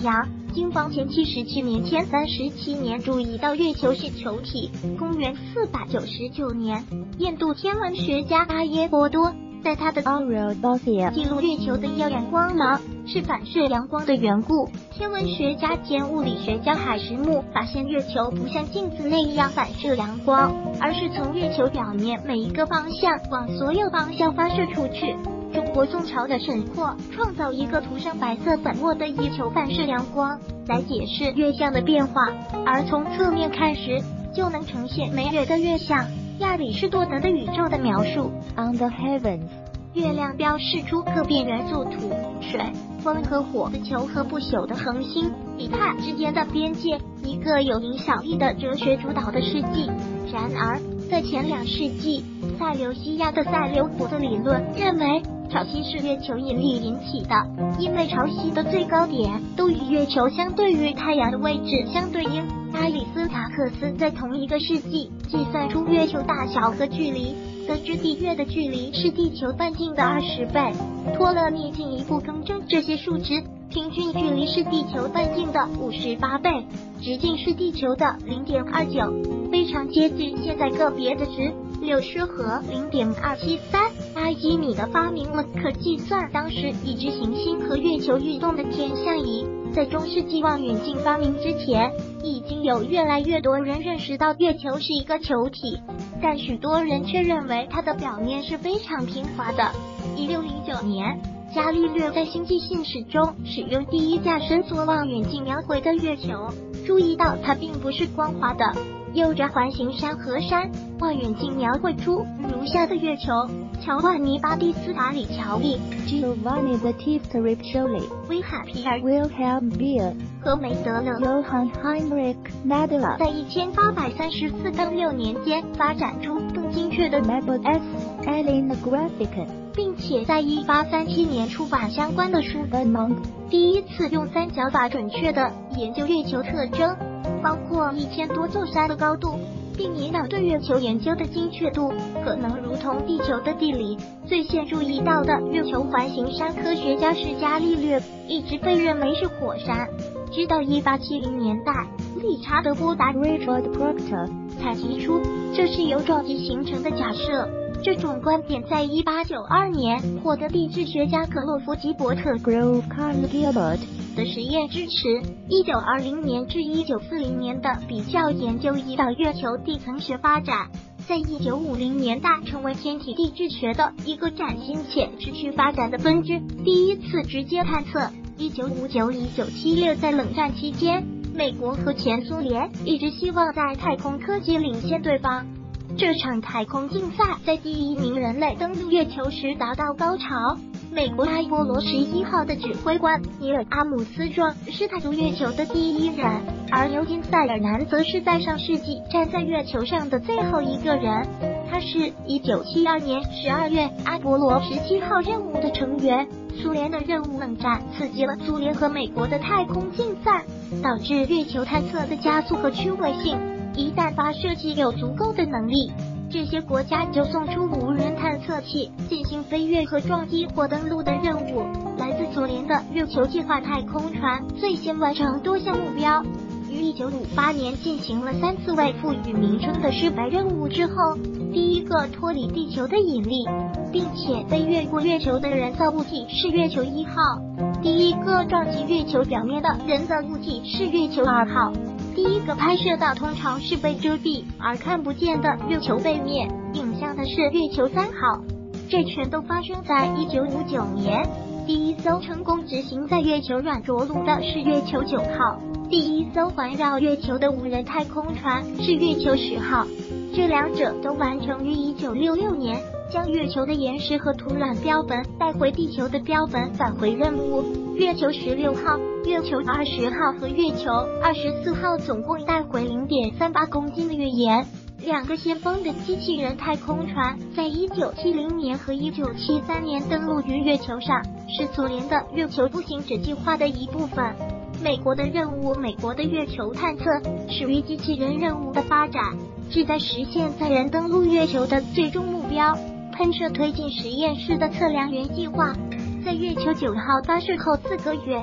经方前七十七年前三十七年注意到月球是球体。公元四百九十九年，印度天文学家阿耶波多在他的 Aureole Borealis 记录月球的耀眼光芒是反射阳光的缘故。天文学家兼物理学家海什木发现月球不像镜子那样反射阳光，而是从月球表面每一个方向往所有方向发射出去。中国宋朝的沈括创造一个涂上白色粉末的液球反射阳光来解释月相的变化，而从侧面看时就能呈现每月的月相。亚里士多德的宇宙的描述 On the heavens， 月亮标示出可变元素土、水、风和火的球和不朽的恒星以太之间的边界，一个有影响力的哲学主导的世纪。然而在前两世纪，塞琉西亚的塞琉古的理论认为潮汐是月球引力引起的，因为潮汐的最高点都与月球相对于太阳的位置相对应。阿里斯塔克斯在同一个世纪计算出月球大小和距离，得知地月的距离是地球半径的二十倍。托勒密进一步更正这些数值，平均距离是地球半径的五十八倍，直径是地球的 零点二九， 非常接近现在个别的值。柳氏和 零点二七三。阿基米德发明了可计算当时已知行星和月球运动的天象仪。在中世纪望远镜发明之前，已经有越来越多人认识到月球是一个球体，但许多人却认为它的表面是非常平滑的。一六零九年，伽利略在星际信使中使用第一架伸缩望远镜描绘的月球，注意到它并不是光滑的，有着环形山和山。望远镜描绘出如下的月球：乔万尼·巴蒂斯塔·里乔利 Giovanni Battista Riccioli、 威罕·皮尔 Wilhelm Beer 和梅德勒 Johann Heinrich Nadler 在一千八百三十四到六年间发展出更精确的 Method S Elenographic， 并且在一八三七年出版相关的书本中，第一次用三角法准确的研究月球特征，包括一千多座山的高度，并引导对月球研究的精确度可能如同地球的地理。最先注意到的月球环形山科学家是伽利略，一直被认为是火山，直到一八七零年代，理查德·波达 Richard Proctor 才提出这是由撞击形成的假设。这种观点在一八九二年获得地质学家克洛夫吉伯特 Grove Carl Gilbert 的实验支持。一九二零年至一九四零年的比较研究引导月球地层学发展，在一九五零年代成为天体地质学的一个崭新且持续发展的分支。第一次直接探测一九五九至一九七六。在冷战期间，美国和前苏联一直希望在太空科技领先对方。这场太空竞赛在第一名人类登陆月球时达到高潮。美国阿波罗十一号的指挥官尼尔·阿姆斯壮是踏入月球的第一人，而尤金·塞尔南则是在上世纪站在月球上的最后一个人。他是一九七二年十二月阿波罗十七号任务的成员。苏联的任务冷战刺激了苏联和美国的太空竞赛，导致月球探测的加速和趣味性。一旦发射器有足够的能力，这些国家就送出无人探测器进行飞越和撞击或登陆的任务。来自苏联的月球计划太空船最先完成多项目标，于一九五八年进行了三次未赋予名称的失败任务之后，第一个脱离地球的引力并且飞越过月球的人造物体是月球一号，第一个撞击月球表面的人造物体是月球二号，第一个拍摄到通常是被遮蔽而看不见的月球背面影像的是月球三号。这全都发生在一九五九年。第一艘成功执行在月球软着陆的是月球九号，第一艘环绕月球的无人太空船是月球十号。这两者都完成于一九六六年，将月球的岩石和土壤标本带回地球的标本返回任务。月球十六号、月球二十号和月球二十四号总共带回 零点三八公斤的月岩。两个先锋的机器人太空船在一九七零年和一九七三年登陆于月球上，是苏联的月球步行者计划的一部分。美国的任务，美国的月球探测始于机器人任务的发展，旨在实现载人登陆月球的最终目标。喷射推进实验室的测量员计划在月球九号发射后四个月，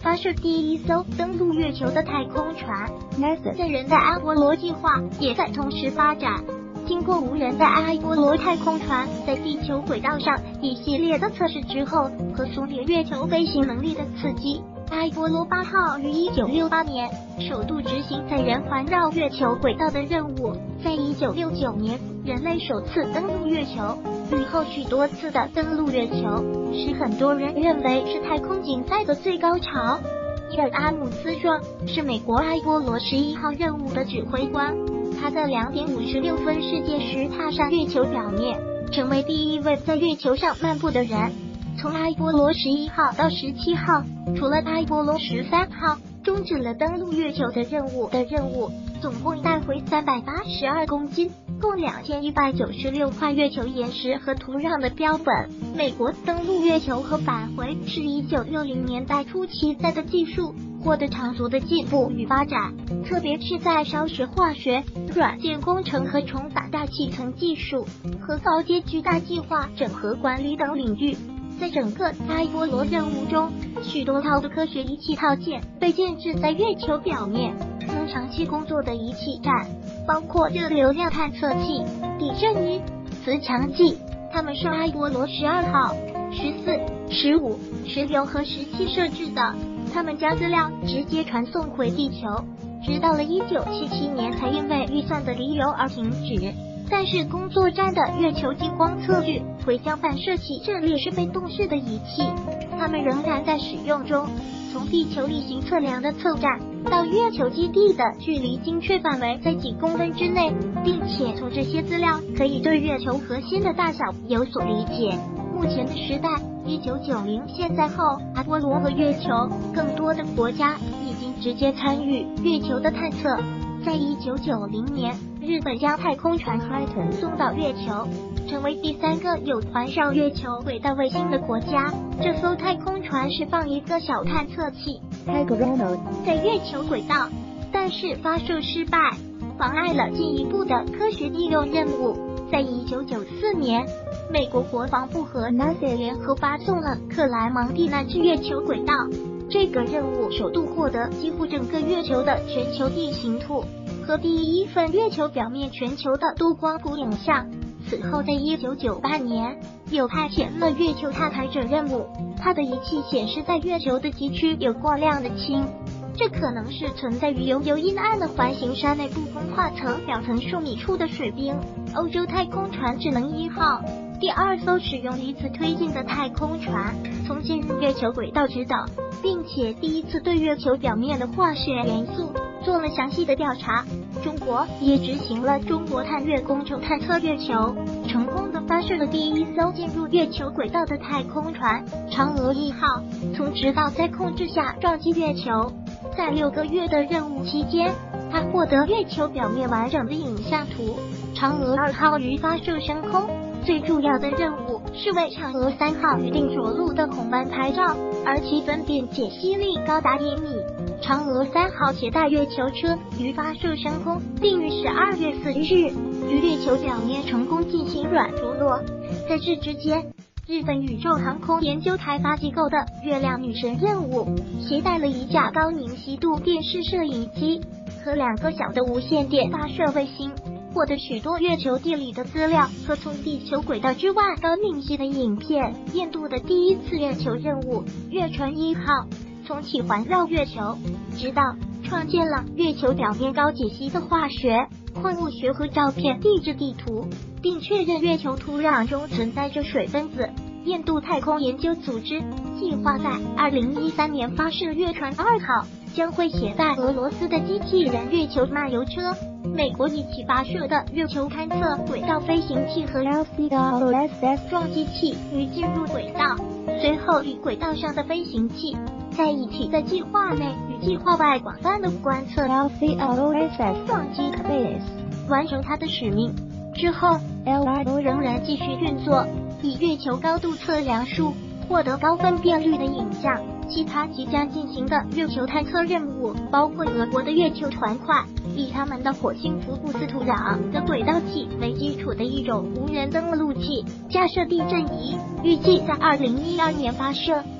发射第一艘登陆月球的太空船。 NASA 载人的阿波罗计划也在同时发展。经过无人的阿波罗太空船在地球轨道上一系列的测试之后，和苏联月球飞行能力的刺激，阿波罗八号于一九六八年首度执行载人环绕月球轨道的任务。在一九六九年，人类首次登陆月球，以后许多次的登陆月球，使很多人认为是太空竞赛的最高潮。伊尔阿姆斯壮是美国阿波罗十一号任务的指挥官，他在两点五十六分世界时踏上月球表面，成为第一位在月球上漫步的人。从阿波罗十一号到十七号，除了阿波罗十三号终止了登陆月球的任务的任务，总共带回三百八十二公斤，共两千一百九十六块月球岩石和土壤的标本。美国登陆月球和返回是一九六零年代初期在的技术获得长足的进步与发展，特别是在烧蚀化学、软件工程和重返大气层技术和高阶巨大计划整合管理等领域。在整个阿波罗任务中，许多套的科学仪器套件被建置在月球表面。能长期工作的仪器站包括热流量探测器、地震仪、磁强计，它们是阿波罗十二号、十四、十五、十六和十七设置的，它们将资料直接传送回地球，直到了一九七七年才因为预算的理由而停止。但是工作站的月球激光测距、回向反射器这里是被动式的仪器，它们仍然在使用中。从地球例行测量的测站到月球基地的距离精确范围在几公分之内，并且从这些资料可以对月球核心的大小有所理解。目前的时代，一九九零现在后，阿波罗和月球更多的国家已经直接参与月球的探测。在一九九零年，日本将太空船 Titan 送到月球，成为第三个有环绕月球轨道卫星的国家。这艘太空船是放一个小探测器 Hexagonal 在月球轨道，但是发射失败，妨碍了进一步的科学利用任务。在一九九四年，美国国防部和 NASA 联合发送了克莱芒蒂娜至月球轨道。这个任务首度获得几乎整个月球的全球地形图和第一份月球表面全球的多光谱影像。此后，在一九九八年又派遣了月球探台者任务，它的仪器显示在月球的极区有过量的氢，这可能是存在于由由阴暗的环形山内部风化层表层数米处的水冰。欧洲太空船智能一号，第二艘使用离子推进的太空船，从进入月球轨道指导，并且第一次对月球表面的化学元素做了详细的调查。中国也执行了中国探月工程，探测月球，成功的发射了第一艘进入月球轨道的太空船嫦娥一号，从指导在控制下撞击月球。在六个月的任务期间，它获得月球表面完整的影像图。嫦娥二号于发射升空，最主要的任务是为嫦娥三号预定着陆的红斑拍照，而其分辨解析力高达一米。嫦娥三号携带月球车于发射升空，并于十二月四日于月球表面成功进行软着陆。在这之间，日本宇宙航空研究开发机构的月亮女神任务携带了一架高明晰度电视摄影机和两个小的无线电发射卫星，获得许多月球地理的资料和从地球轨道之外的明晰的影片。印度的第一次月球任务月船一号从其环绕月球，直到创建了月球表面高解析的化学、矿物学和照片地质地图，并确认月球土壤中存在着水分子。印度太空研究组织计划在二零一三年发射月船二号，将会携带俄罗斯的机器人月球漫游车、美国一起发射的月球勘测轨道飞行器和 L C O S S 撞击器与进入轨道，随后与轨道上的飞行器在一起在计划内与计划外广泛的观测 L C O S S 撞击 base， 完成它的使命。之后 L I O 仍然继续运作，以月球高度测量术获得高分辨率的影像。其他即将进行的月球探测任务包括俄国的月球团块，以他们的火星福布斯土壤的轨道器为基础的一种无人登陆器，架设地震仪，预计在二零一二年发射。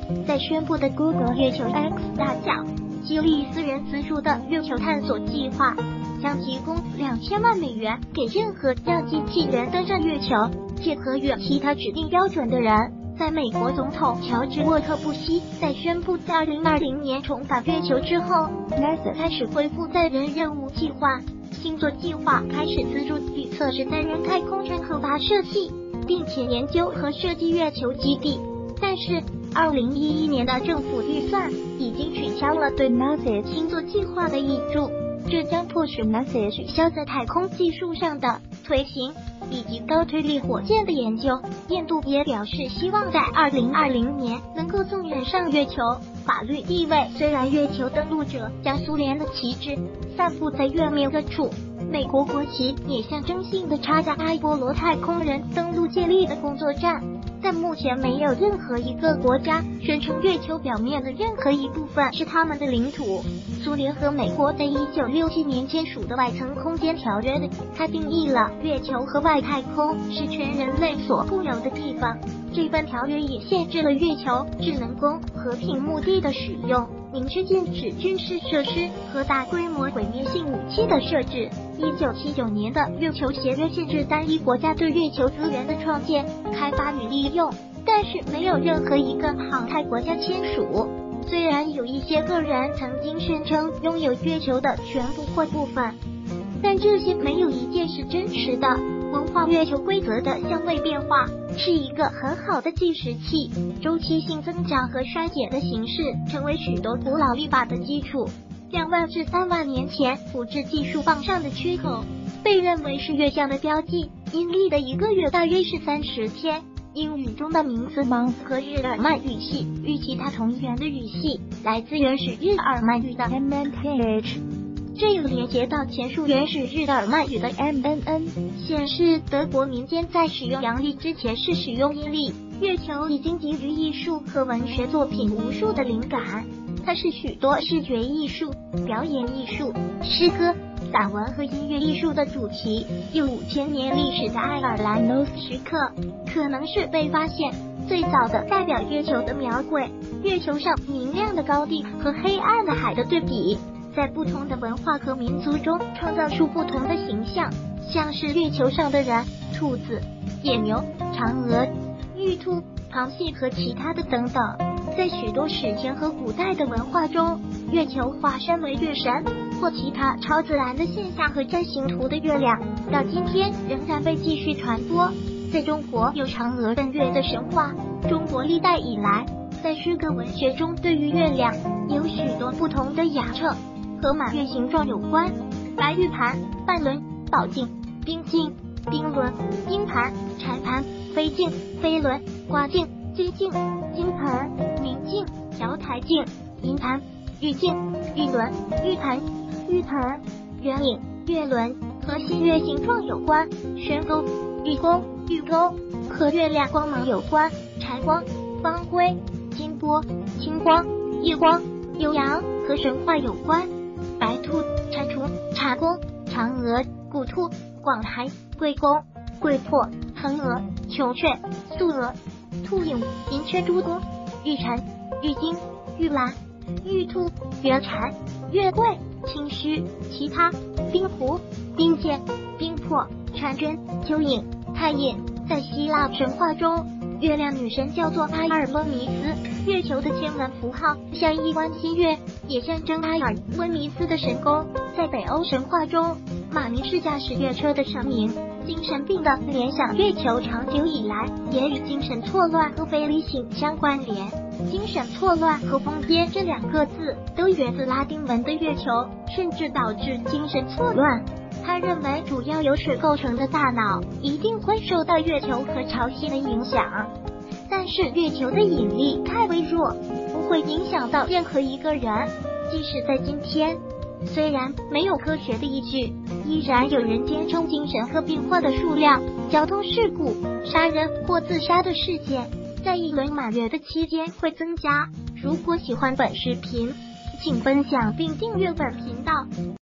在宣布的 Google 月球 X 大奖，激励私人资助的月球探索计划，将提供两千万美元给任何让机器人登上月球，且可与其他指定标准的人。在美国总统乔治沃特布希在宣布在二零二零年重返月球之后 ，NASA 开始恢复载人任务计划。星座计划开始资助与测试载人太空站和发射器，并且研究和设计月球基地。但是，二零一一年的政府预算已经取消了对 NASA 星座计划的挹注，这将迫使 NASA 取消在太空技术上的推行，以及高推力火箭的研究。印度也表示希望在二零二零年能够送人上月球。法律地位，虽然月球登陆者将苏联的旗帜散布在月面各处，美国国旗也象征性的插在阿波罗太空人登陆建立的工作站，但目前没有任何一个国家宣称月球表面的任何一部分是他们的领土。苏联和美国在一九六七年签署的外层空间条约的，它定义了月球和外太空是全人类所固有的地方。这份条约也限制了月球只能供和平目的的使用，明确禁止军事设施和大规模毁灭性武器的设置。一九七九年的月球协约限制单一国家对月球资源的创建、开发与利用，但是没有任何一个航太国家签署。虽然有一些个人曾经宣称拥有月球的全部或部分，但这些没有一件是真实的。文化月球规则的相位变化是一个很好的计时器，周期性增长和衰减的形式成为许多古老历法的基础。两万至三万年前复制技术棒上的缺口被认为是月相的标记，阴历的一个月大约是三十天。英语中的名词 month 和日耳曼语系与其他同源的语系来自原始日耳曼语的 M N T H， 这又连接到前述原始日耳曼语的 M N N， 显示德国民间在使用阳历之前是使用阴历。月球已经给予艺术和文学作品无数的灵感，它是许多视觉艺术、表演艺术、诗歌、散文和音乐艺术的主题。有五千年历史的爱尔兰 North 时刻，可能是被发现最早的代表月球的描绘。月球上明亮的高地和黑暗的海的对比，在不同的文化和民族中创造出不同的形象，像是月球上的人、兔子、野牛、嫦娥、玉兔、螃蟹和其他的等等。在许多史前和古代的文化中，月球化身为月神或其他超自然的现象和占星图的月亮，到今天仍然被继续传播。在中国有嫦娥奔月的神话，中国历代以来在诗歌文学中对于月亮有许多不同的雅称，和满月形状有关。白玉盘、半轮、宝镜、冰镜、冰轮、金盘、柴盘、飞镜、飞轮、卦镜、金镜、金盆、明镜、瑶台镜、银盘、玉镜、玉轮、玉盘、玉盆、月影、月轮和新月形状有关。悬钩、玉钩、玉钩和月亮光芒有关。柴光、方辉、金波、青光、夜光、悠扬和神话有关。白兔、蟾蜍、茶公、嫦娥、古兔、广台、贵公、贵魄、腾蛾、琼雀、素娥、兔影、银雀、珠公、玉蝉、玉京、玉兰、玉兔、月蝉、月桂、青须、其他、冰壶、冰剑、冰魄、婵娟、蚯蚓、太阴。在希腊神话中，月亮女神叫做阿尔温弥斯，月球的天文符号像一弯新月，也象征阿尔温弥斯的神功。在北欧神话中，马林是驾驶月车的神明。精神病的联想月球长久以来也与精神错乱和非理性相关联。精神错乱和疯癫这两个字都源自拉丁文的月球，甚至导致精神错乱。他认为主要由水构成的大脑一定会受到月球和潮汐的影响，但是月球的引力太微弱，不会影响到任何一个人。即使在今天，虽然没有科学的依据，依然有人坚称精神和病患的数量、交通事故、杀人或自杀的事件在一轮满月的期间会增加。如果喜欢本视频，请分享并订阅本频道。